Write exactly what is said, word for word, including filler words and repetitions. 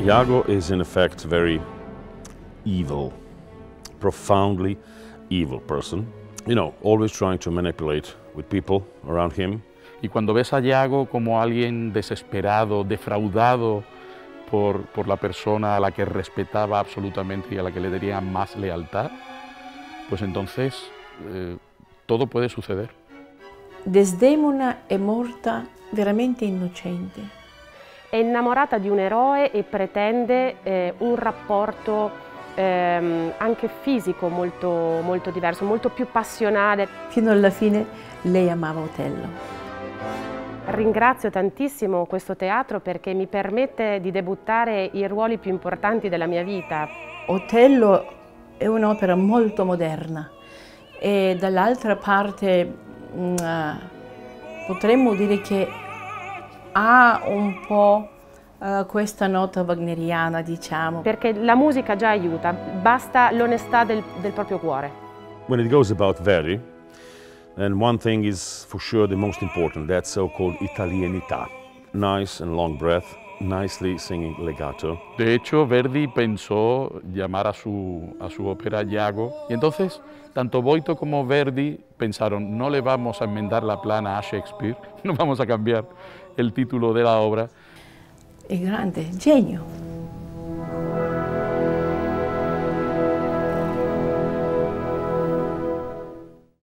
Jago is in effect very evil, profoundly evil person. You know, always trying to manipulate with people around him. Y cuando ves a Jago como alguien desesperado, defraudado por, por la persona a la que respetaba absolutamente y a la que le tenía más lealtad, pues entonces eh, todo puede suceder. Desdemona è morta veramente innocente. È innamorata di un eroe e pretende eh, un rapporto ehm, anche fisico molto, molto diverso, molto più passionale. Fino alla fine lei amava Otello. Ringrazio tantissimo questo teatro perché mi permette di debuttare i ruoli più importanti della mia vita. Otello è un'opera molto moderna e dall'altra parte mh, potremmo dire che ha un po' uh, questa nota wagneriana, diciamo. Perché la musica già aiuta, basta l'onestà del, del proprio cuore. When it goes about Verdi, and one thing is for sure the most important, that so-called italianità. Nice and long breath, nicely singing legato. De hecho, Verdi pensó llamar a su, a su ópera Jago, y entonces tanto Boito como Verdi pensaron, no le vamos a enmendar la plana a Shakespeare, no vamos a cambiar el título de la obra. È grande, genio.